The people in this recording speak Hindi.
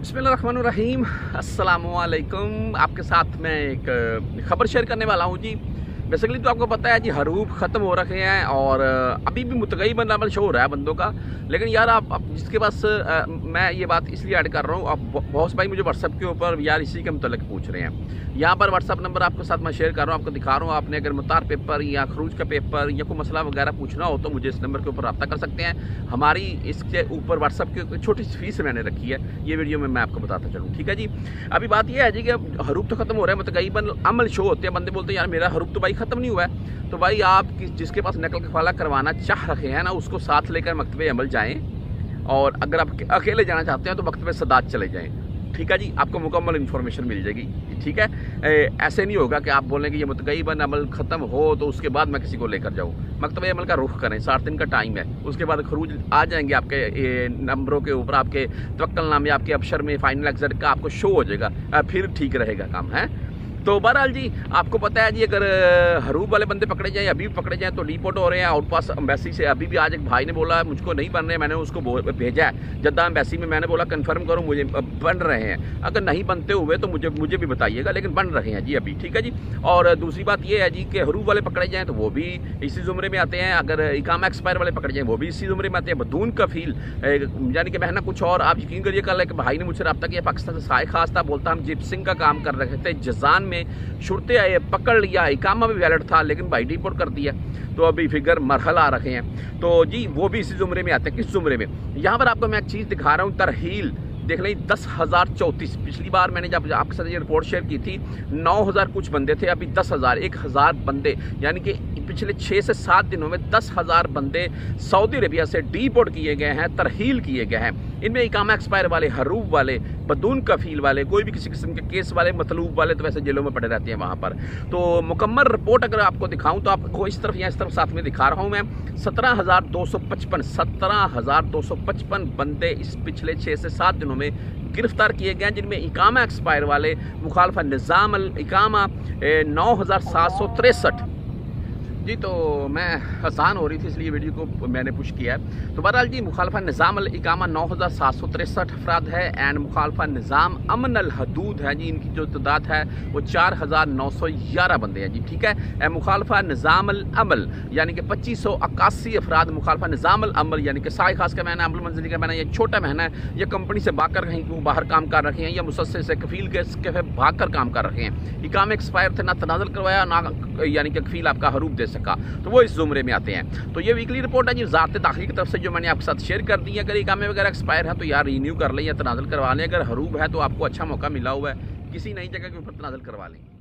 बिस्मिल्लाहिर्रहमानिर्रहीम, अस्सलामुअलैकुम। आपके साथ मैं एक ख़बर शेयर करने वाला हूँ जी। बेसिकली तो आपको पता है जी, हरूफ ख़त्म हो रखे हैं और अभी भी मुतगैबन अमल शो हो रहा है बंदों का। लेकिन यार आप जिसके पास मैं ये बात इसलिए ऐड कर रहा हूँ, आप बहुत भाई मुझे व्हाट्सअप के ऊपर यार इसी के मतलब पूछ रहे हैं। यहाँ पर व्हाट्सअप नंबर आपके साथ मैं शेयर कर रहा हूँ, आपको दिखा रहा हूँ। आपने अगर मुतार पेपर या खरूज का पेपर या कोई मसला वगैरह पूछना हो तो मुझे इस नंबर के ऊपर रब्ता कर सकते हैं। हमारी इसके ऊपर व्हाट्सअप की छोटी सी फीस मैंने रखी है, ये वीडियो में मैं आपको बताता चलूँ, ठीक है जी। अभी बात यह है जी कि हरूफ तो ख़त्म हो रहा है, मुतगैबन अमल शो होते हैं। बंदे बोलते हैं यार मेरा हरूफ तो भाई ख़त्म नहीं हुआ है। तो भाई आप जिसके पास नकल कफाला करवाना चाह रहे हैं ना, उसको साथ लेकर मकतबे अमल जाएँ, और अगर आप अकेले जाना चाहते हैं तो मकतबे सदात चले जाएँ, ठीक है जी। आपको मुकम्मल इन्फॉर्मेशन मिल जाएगी, ठीक है। ऐसे नहीं होगा कि आप बोलें कि ये मुतगैबन अमल ख़त्म हो तो उसके बाद मैं किसी को लेकर जाऊँ। मकतबे अमल का रुख करें, 60 दिन का टाइम है। उसके बाद खरूज आ जाएंगे आपके नंबरों के ऊपर, आपके तवक्कलनामे आपके अबशर में फाइनल एग्जाम का आपको शो हो जाएगा, फिर ठीक रहेगा काम है। तो बहरहाल जी, आपको पता है जी, अगर हरूफ वाले बंदे पकड़े जाएं, अभी भी पकड़े जाएं तो डिपोर्ट हो रहे हैं आउट पास एम्बेसी से। अभी भी आज एक भाई ने बोला मुझको नहीं बन रहे, मैंने उसको भेजा है जद्दा एम्बेसी में। मैंने बोला कंफर्म करो मुझे बन रहे हैं, अगर नहीं बनते हुए तो मुझे भी बताइएगा, लेकिन बन रहे हैं जी अभी, ठीक है जी। और दूसरी बात ये है जी कि हरूफ वाले पकड़े जाएँ तो वो भी इसी ज़ुमरे में आते हैं। अगर इकामा एक्सपायर वाले पकड़े जाएँ वो भी इसी ज़ुमरे में आते हैं। बदून कफील यानी कि महना कुछ और। आप यकीन करिए, कल एक भाई ने मुझसे रब्ता किया, पाकिस्तान से साय खास था, बोलता हम जिप्सिंग का काम कर रहे थे जजान में, शुरते आए पकड़ लिया, इकामा भी वैलिड था लेकिन भाई डिपोर्ट कर दिया, तो अभी फिगर मरहला आ रखे हैं। तो जी वो भी इसी ज़ुमरे में आते हैं। किस ज़ुमरे में? यहाँ पर आपको मैं एक चीज़ दिखा रहा हूँ, तरहील देख लें, 10,034। पिछली बार मैंने जब आपके साथ ये रिपोर्ट शेयर की थी 9,000 कुछ बंदे थे, अभी 10,000, 1,000 बंदे, यानी कि पिछले 6 से 7 दिनों में 10,000 बंदे सऊदी अरेबिया से डिपोर्ट किए गए हैं, तरहील किए गए हैं। इनमें इकामा एक्सपायर वाले, हरूफ वाले, बदून कफील वाले, कोई भी किसी किस्म के केस वाले, मतलूब वाले तो वैसे जेलों में पड़े रहते हैं वहाँ पर। तो मुकम्मल रिपोर्ट अगर आपको दिखाऊं तो आपको इस तरफ या इस तरफ साथ में दिखा रहा हूँ मैं। 17,255 बंदे इस पिछले 6 से 7 दिनों में गिरफ्तार किए गए हैं, जिनमें इकामा एक्सपायर वाले, मुखालफा निज़ाम अल इकामा 9,763 जी। तो मैं आसान हो रही थी इसलिए वीडियो को मैंने पुश किया है। तो बहरहाल जी, मुखालफा निज़ाम अल इकामा 9,763 अफराद है, एंड मुखालफा निज़ाम अमन अल हदूद है जी, इनकी जो तादाद है वो 4,911 बंदे हैं जी, ठीक है। मुखालफा निज़ाम अल अमल यानी कि 2,581 अफराद मुखालफा निज़ाम अल अमल, यानी कि साय खास का महीना, अमल मंजिली का महीना, ये छोटा महीना है, या कंपनी से भागकर कहीं बाहर काम कर रखे हैं, या मुसस्से से कफील के भाग कर काम कर रखे हैं। इकामे एक्सपायर थे, ना तनाज़ुल करवाया, ना यानी कि कफील आपका हरूफ दे सका, तो वो इस ज़ुमरे में आते हैं। तो ये वीकली रिपोर्ट है जी ज़ात दाखिल की तरफ से, जो मैंने आपके साथ शेयर कर दी है। अगर इकामे वगैरह एक्सपायर है तो यार रिन्यू कर लें या तनाज़ुल करवा लें। अगर हरूफ है तो आपको अच्छा मौका मिला हुआ है, किसी नई जगह के ऊपर तनाज़ुल करवा लें।